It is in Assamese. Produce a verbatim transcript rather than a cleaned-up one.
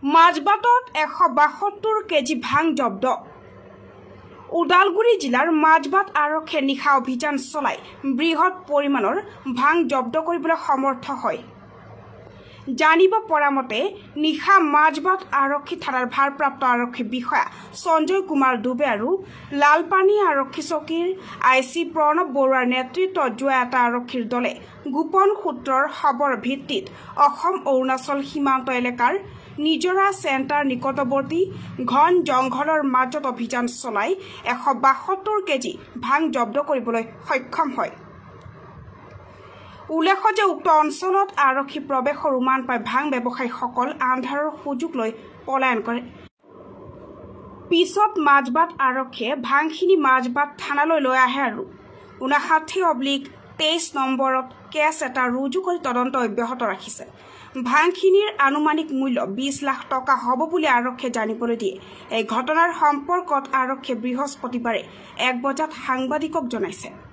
মাজবাটত এশ বাসত্তৰ কেজি ভাং জব্দ। উদালগুৰি জিলাৰ মাজবাট আৰক্ষীয়ে নিশা অভিযান চলাই বৃহৎ পৰিমাণৰ ভাং জব্দ কৰিবলৈ সমৰ্থ হয়। জানিব পৰা মতে নিশা মাজবাট আৰক্ষী থানাৰ ভাৰপ্ৰাপ্ত আৰক্ষী বিষয়া সঞ্জয় কুমাৰ দুবে আৰু লালপানী আৰক্ষী চকীৰ আই চি প্ৰণৱ বৰুৱাৰ নেতৃত্বত যোৱা এটা আৰক্ষীৰ দলে গোপন সূত্ৰৰ খবৰ ভিত্তিত অসম অৰুণাচল সীমান্ত এলেকাৰ নিজৰা চেণ্টাৰ নিকটৱৰ্তী ঘন জংঘলৰ মাজত অভিযান চলাই এশ বাসত্তৰ কেজি ভাং জব্দ কৰিবলৈ সক্ষম হয়। উল্লেখ্য যে উক্ত অঞ্চলত আৰক্ষী প্ৰৱেশৰ উমান পাই ভাং ব্যৱসায়ীসকল আন্ধাৰৰ সুযোগ লৈ পলায়ন কৰে। পিছত মাজবাট আৰক্ষীয়ে ভাংখিনি মাজবাট থানালৈ লৈ আহে আৰু ঊনষাঠি অব্লিক তেইছ নম্বৰত কেছ এটা ৰুজু কৰি তদন্ত অব্যাহত ৰাখিছে। ভাংখিনিৰ আনুমানিক মূল্য বিশ লাখ টকা হ'ব বুলি আৰক্ষীয়ে জানিবলৈ দিয়ে। এই ঘটনাৰ সম্পৰ্কত আৰক্ষীয়ে বৃহস্পতিবাৰে এক বজাত সাংবাদিকক জনাইছে।